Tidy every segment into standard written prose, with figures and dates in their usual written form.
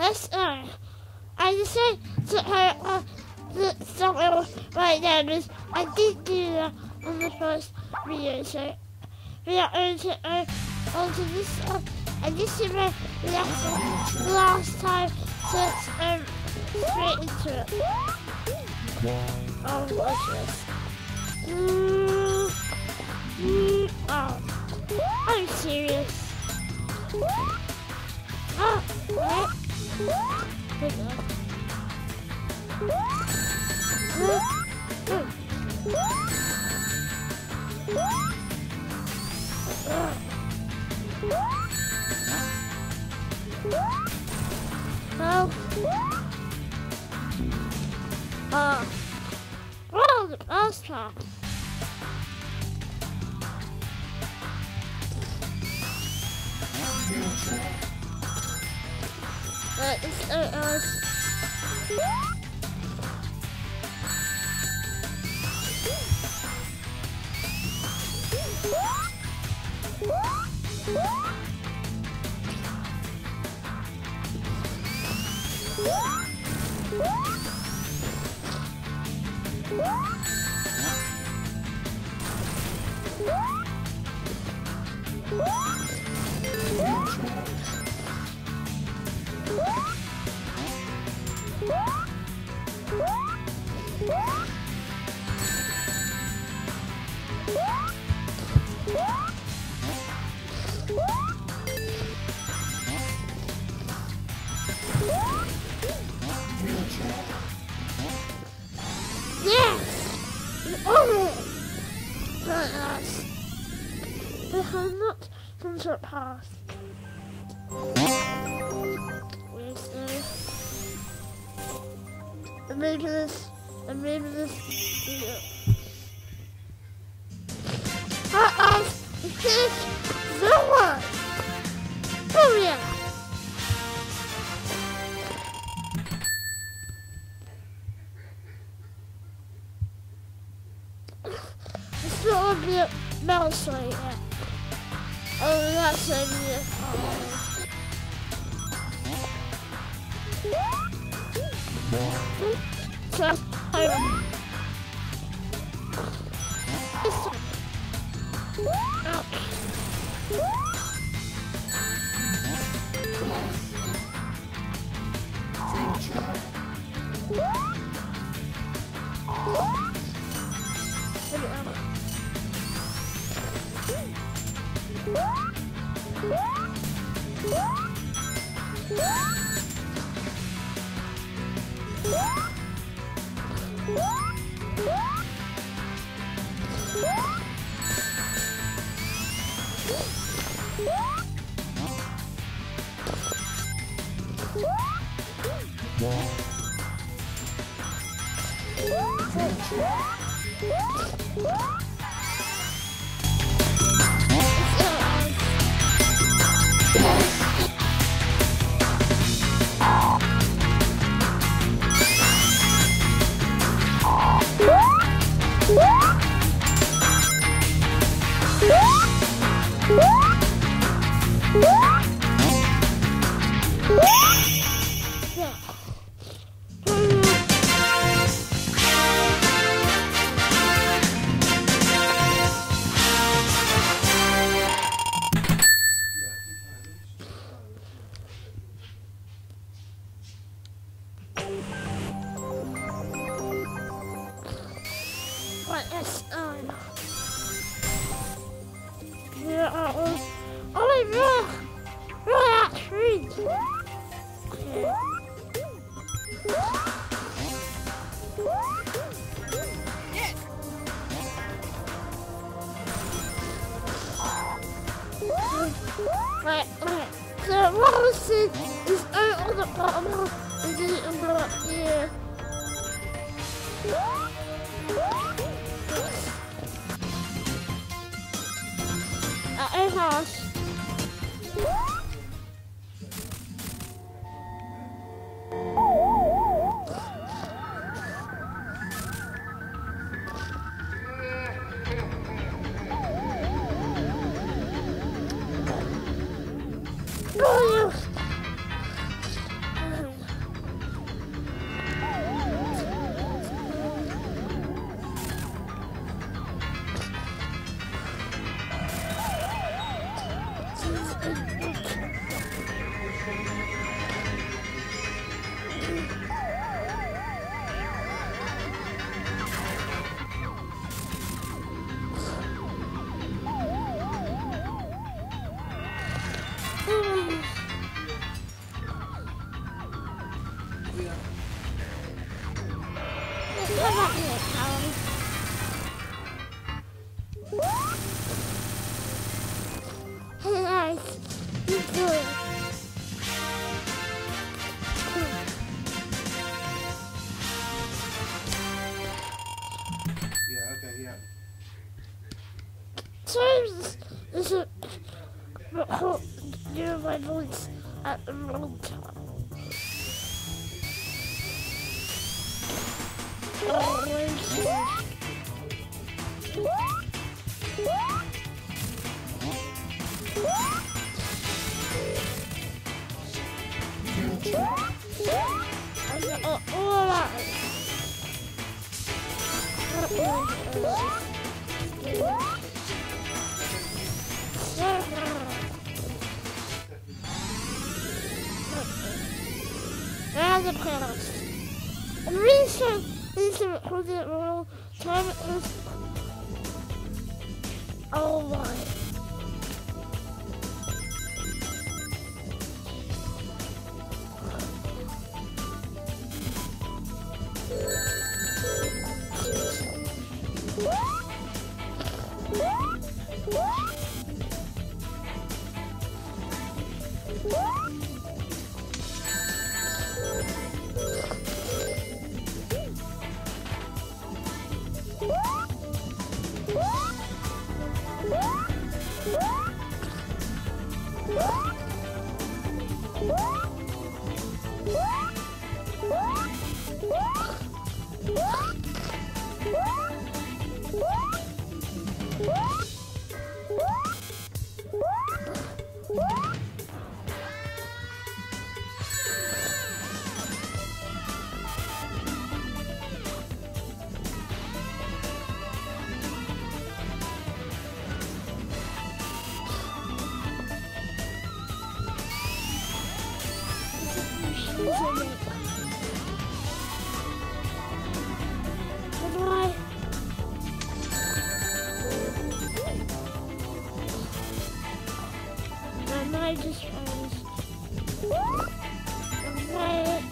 Let's go. I decided to stop right now because I did do that on the first video, so we are going to go on to this one. And this is my last time, so let's straight into it. Oh, watch this. Oh, I'm serious. Oh, wait. Good enough. Well, the last time. It's I'm not from the past. Where's this? And maybe this. This the one. Oh yeah. It's not a bit mouse right yet. Oh, that's it. So, Right. So what was this is out on the bottom and then it go up here. At our house. Yeah, okay, yeah. Sometimes this is doing my voice at the wrong time. Oh, all that. And the past. And the reason these are recorded at the wrong time is oh my. I just froze. Okay.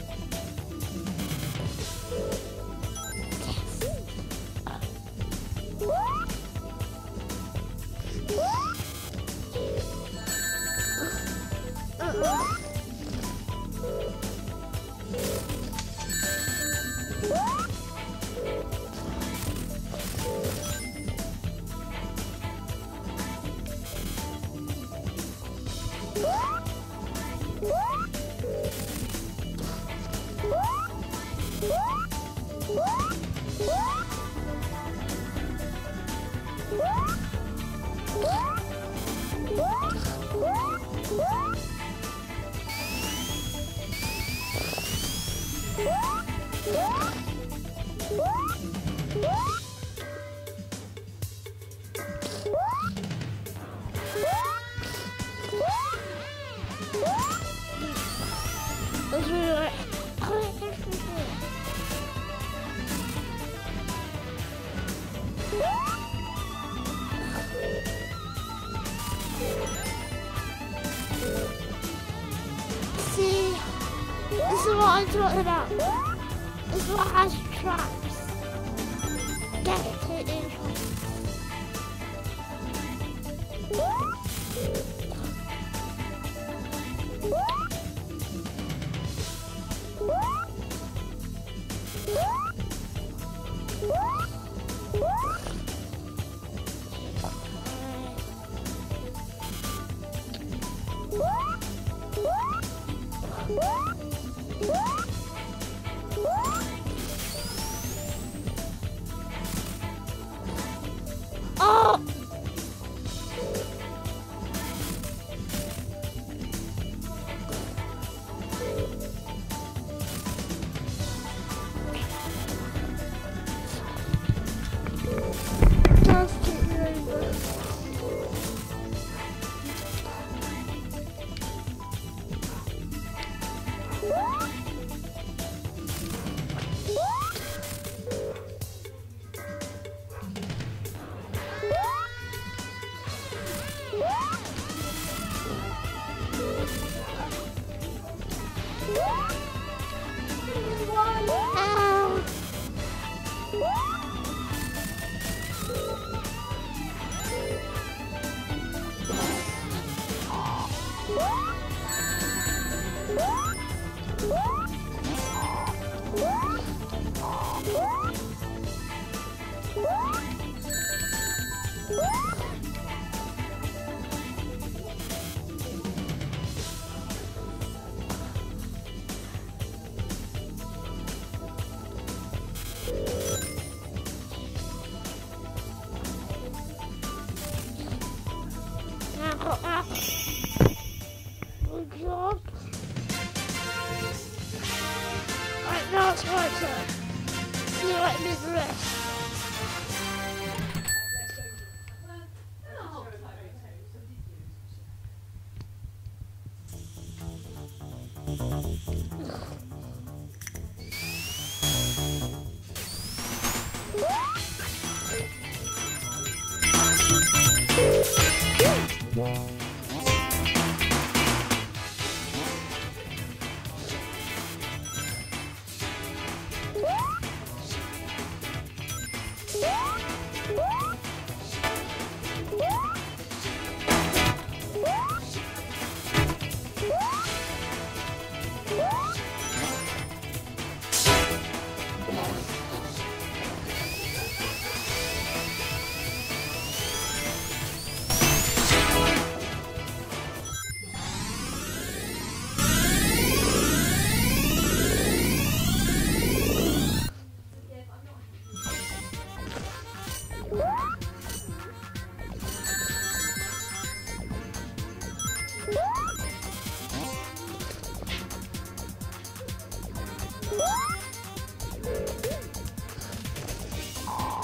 See, this is what I'm talking about. This is what has traps. Get it in.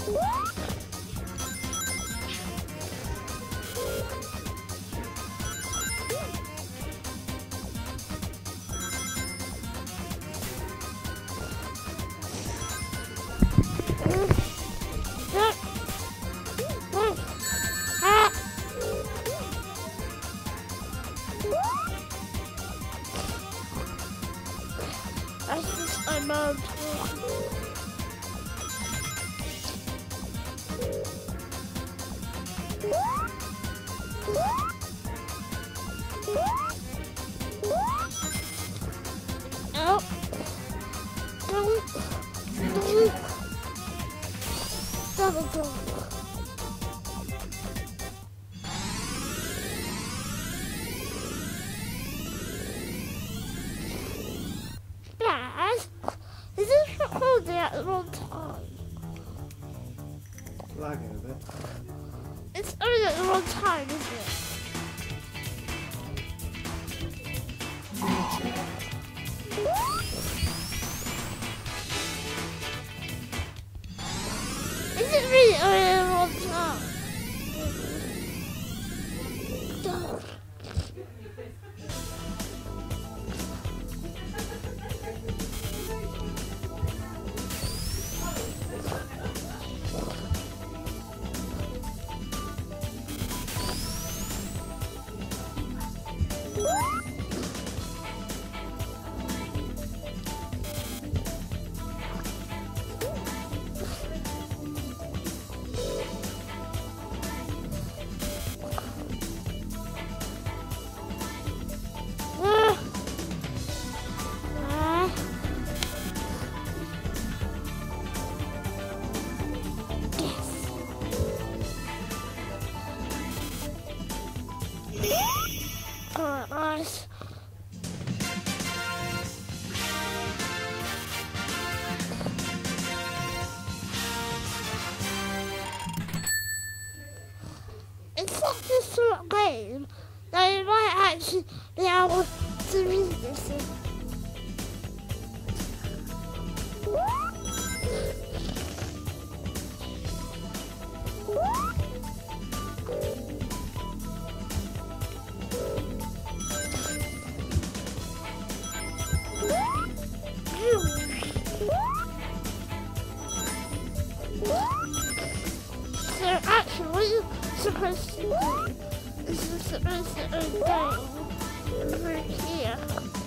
That's just my mom. Oh. Don't. Dad, is this recording at the wrong time? Lagging a bit. It's only at the wrong time, isn't it? Is it really only at the wrong time? Nice. It's such a short game that you might actually be able to read this. So actually what you're supposed to do is you're supposed to obey over here.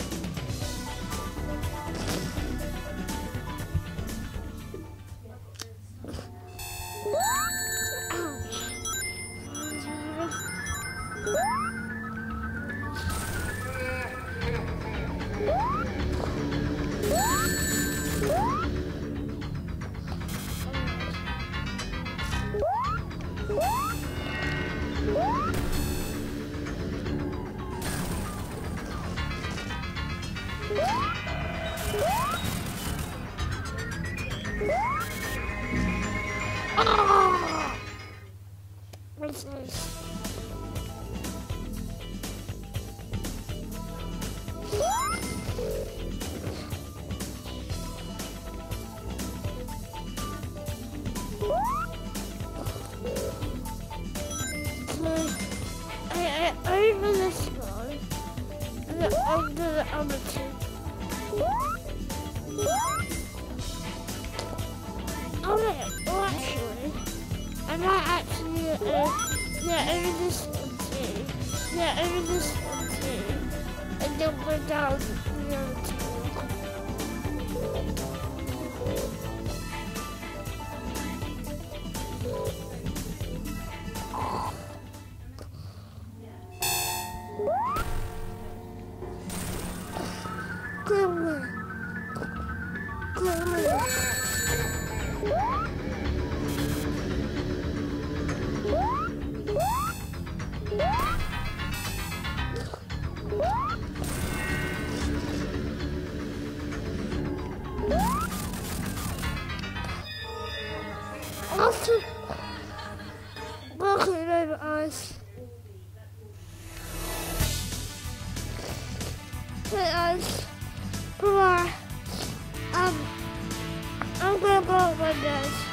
What's this? Over this one, and then under the other two. Oh wait, well actually, I might actually, yeah, over this one too. Yeah, over this one too. And then go down the other two. After walking over ice, bye. I'm gonna go up my desk.